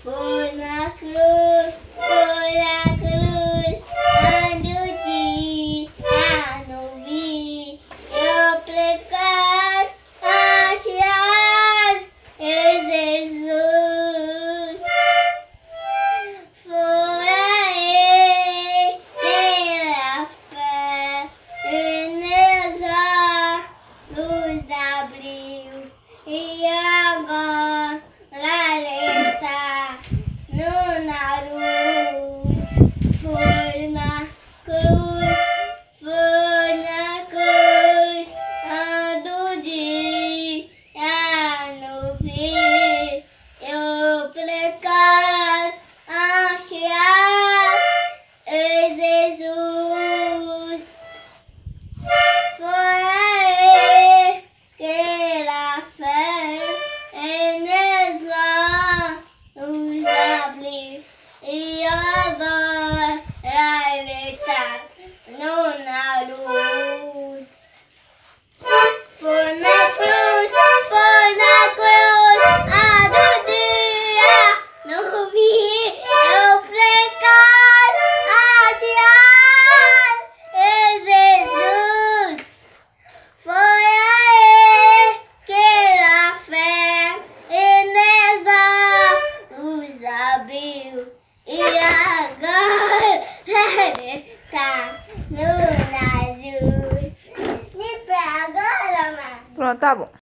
foi na cruz, quando o dia não vi, eu pregar, achar Jesus. Foi aí que a fé nessa luz abriu e agora ele está na luz. Foi na cruz, quando o dia não vi, eu pregar, achar Jesus. Foi aí que a fé nessa luz abriu e agora ele está na luz. Foi na cruz, a do dia não vi, eu pregar, achar Jesus. Foi aí que a fé nessa luz abriu e agora ele está na luz. Me pega agora, mãe. Pronto, tá bom.